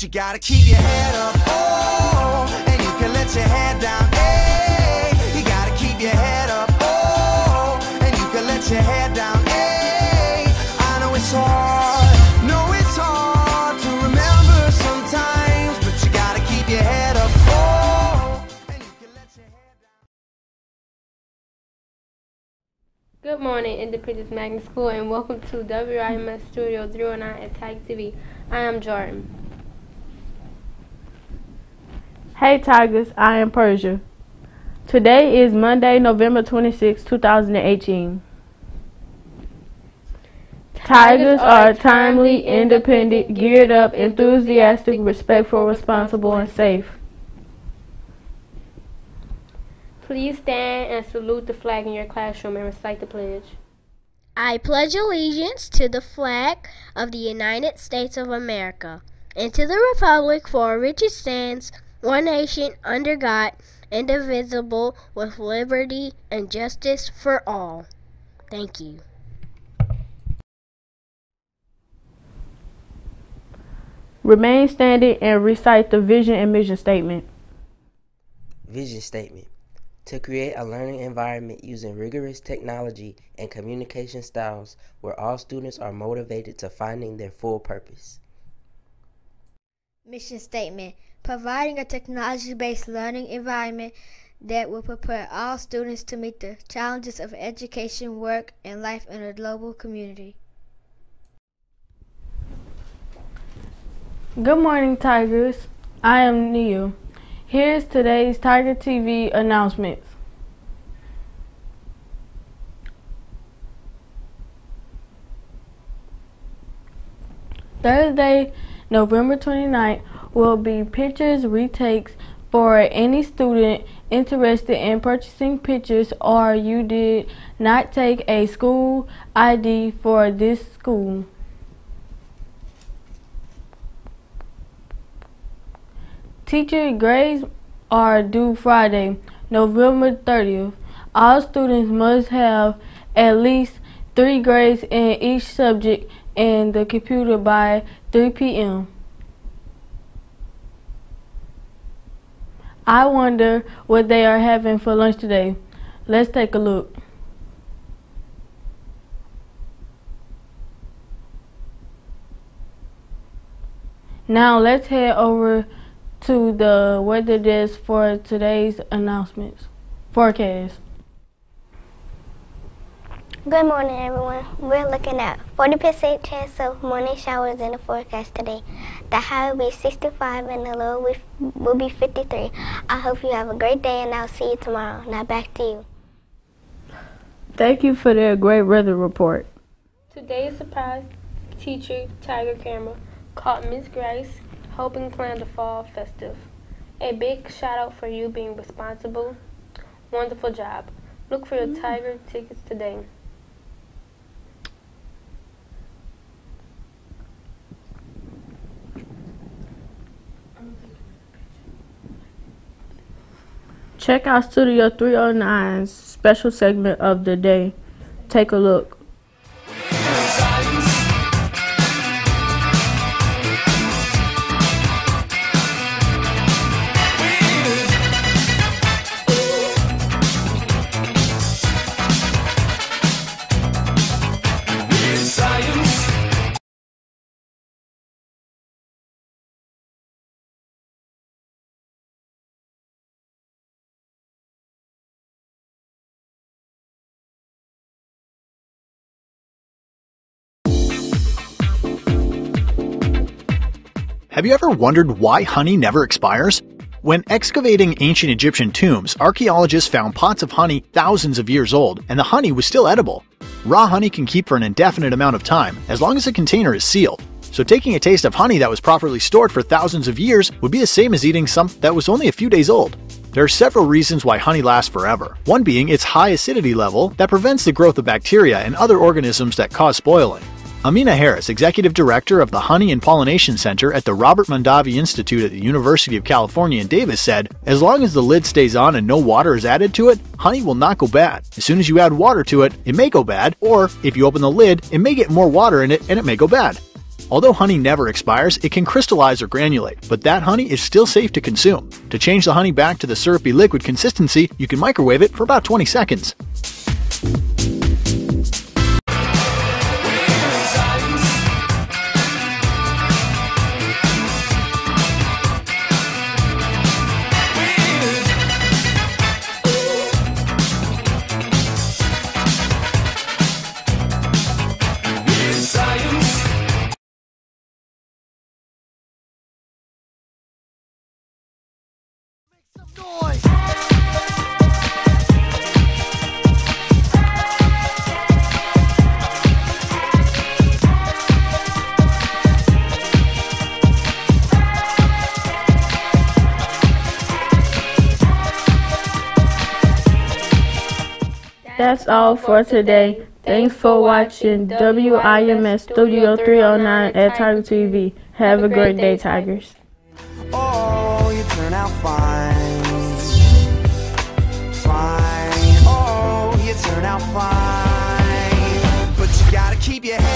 you gotta keep your head up, oh, and you can let your head down, hey. You gotta keep your head up, oh, and you can let your head down, hey. I know it's hard, to remember sometimes, but you gotta keep your head up, oh, and you can let your head down. Good morning, Independence Magnet School, and welcome to WIMS Studio 09 at Tiger TV. I am Jordan. Hey Tigers, I am Persia. Today is Monday, November 26, 2018. Tigers are timely, independent, geared up, enthusiastic, respectful, responsible, and safe. Please stand and salute the flag in your classroom and recite the pledge. I pledge allegiance to the flag of the United States of America and to the republic for which it stands, one nation, under God, indivisible, with liberty and justice for all. Thank you. Remain standing and recite the vision and mission statement. Vision statement. To create a learning environment using rigorous technology and communication styles where all students are motivated to finding their full purpose. Mission statement. Providing a technology-based learning environment that will prepare all students to meet the challenges of education, work, and life in a global community. Good morning, Tigers. I am Neil. Here's today's Tiger TV announcements. Thursday, November 29th will be pictures retakes for any student interested in purchasing pictures or you did not take a school ID for this school. Teacher grades are due Friday, November 30th. All students must have at least 3 grades in each subject in the computer by 3 p.m. I wonder what they are having for lunch today. Let's take a look. Now let's head over to the weather desk for today's forecast. Good morning, everyone. We're looking at 40% chance of morning showers in the forecast today. The high will be 65 and the low will be 53. I hope you have a great day and I'll see you tomorrow. Now back to you. Thank you for that great weather report. Today's surprise teacher, Tiger Camera, caught Miss Grace helping plan the fall festive. A big shout out for you being responsible. Wonderful job. Look for your Tiger tickets today. Check out Studio 309's special segment of the day. Take a look. Have you ever wondered why honey never expires? When excavating ancient Egyptian tombs, archaeologists found pots of honey thousands of years old, and the honey was still edible. Raw honey can keep for an indefinite amount of time, as long as the container is sealed. So taking a taste of honey that was properly stored for thousands of years would be the same as eating some that was only a few days old. There are several reasons why honey lasts forever, one being its high acidity level that prevents the growth of bacteria and other organisms that cause spoiling. Amina Harris, Executive Director of the Honey and Pollination Center at the Robert Mondavi Institute at the University of California in Davis said, as long as the lid stays on and no water is added to it, honey will not go bad. As soon as you add water to it, it may go bad, or if you open the lid, it may get more water in it and it may go bad. Although honey never expires, it can crystallize or granulate, but that honey is still safe to consume. To change the honey back to the syrupy liquid consistency, you can microwave it for about 20 seconds. That's all for today. Thanks for watching WIMS Studio 309 at Tiger TV. Have a great day, Tigers. Oh, you turn out fine. Fine. Oh, you turn out fine. But you gotta keep your head